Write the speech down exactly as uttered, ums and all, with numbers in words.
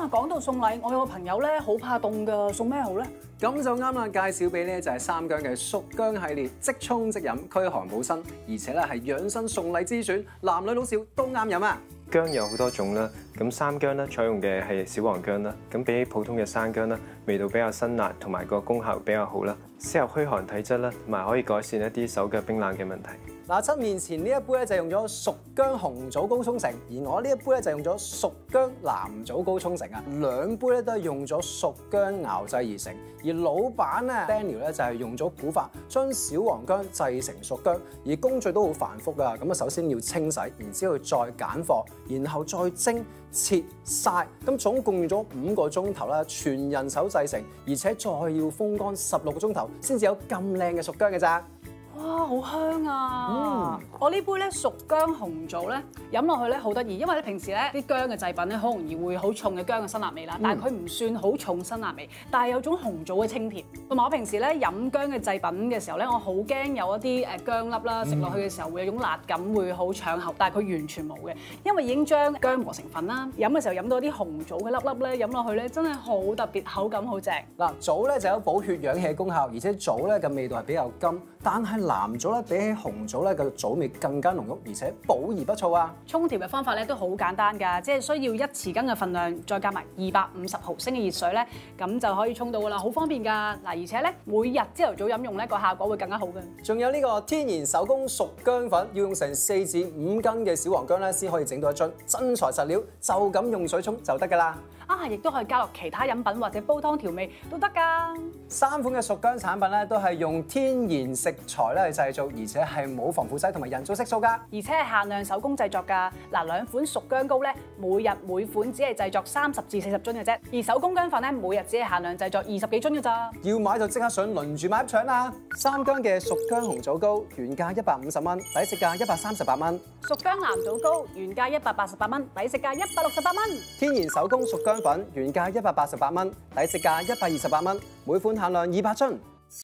啊，講到送禮，我有個朋友咧好怕凍㗎，送咩好咧？ 咁就啱啦，介紹俾咧就係三姜嘅蜀姜系列，即沖即飲，驅寒補身，而且咧係養生送禮之選，男女老少都啱飲啊！ 姜有好多種啦，咁三姜咧採用嘅係小黃姜啦，咁比起普通嘅生姜咧，味道比較辛辣，同埋個功效比較好啦，適合驅寒體質啦，同埋可以改善一啲手腳冰冷嘅問題。 嗱，七面前呢一杯咧就用咗蜀姜紅棗膏沖成，而我呢一杯咧就用咗蜀姜藍棗膏沖成啊，兩杯咧都係用咗蜀姜熬製而成。而老闆咧 Daniel 咧就係用咗古法將小黃姜製成蜀姜，而工序都好繁複噶。咁啊，首先要清洗，然之後再揀貨，然後再蒸、切、曬，咁總共用咗五個鐘頭啦，全人手製成，而且再要風乾十六個鐘頭，先至有咁靚嘅蜀姜嘅咋。 哇，好香啊！ 嗯， 我呢杯咧蜀姜紅棗咧飲落去咧好得意，因為咧平時咧啲薑嘅製品咧好容易會好重嘅薑嘅辛辣味啦，但係佢唔算好重辛辣味，但係有種紅棗嘅清甜。同埋我平時咧飲薑嘅製品嘅時候咧，我好驚有一啲誒薑粒啦，食落去嘅時候會有種辣感，會好搶口，但係佢完全冇嘅，因為已經將薑磨成粉啦。飲嘅時候飲到啲紅棗嘅粒粒咧，飲落去咧真係好特別，口感好正。 嗱，棗咧就有補血養氣嘅功效，而且棗咧嘅味道係比較甘，但係藍棗咧比起紅棗咧嘅棗味更加濃郁，而且補而不燥啊！ 沖調嘅方法咧都好簡單㗎，即係需要一匙羹嘅份量，再加埋二百五十毫升嘅熱水咧，咁就可以沖到㗎啦，好方便㗎。嗱，而且咧每日朝頭早飲用咧個效果會更加好嘅。 仲有呢個天然手工蜀姜粉，要用成四至五斤嘅小黃姜咧先可以整到一樽，真材實料，就咁用水沖就得㗎啦。 啊，亦都可以加落其他飲品或者煲湯調味都得㗎。 三款嘅蜀姜產品咧都係用天然食材咧去製造，而且係冇防腐劑同埋人造色素㗎， 而且係限量手工製作㗎。嗱，兩款蜀姜膏咧，每日每款只係製作三十至四十樽嘅啫，而手工姜粉咧，每日只係限量製作二十幾樽㗎咋。 要買就即刻上輪住買入搶啦！三姜嘅蜀姜紅棗膏原價一百五十蚊，抵食價一百三十八蚊； 蜀姜藍棗膏原價一百八十八蚊，抵食價一百六十八蚊； 天然手工蜀姜粉原價一百八十八蚊，抵食價一百二十八蚊，每款限量二百樽。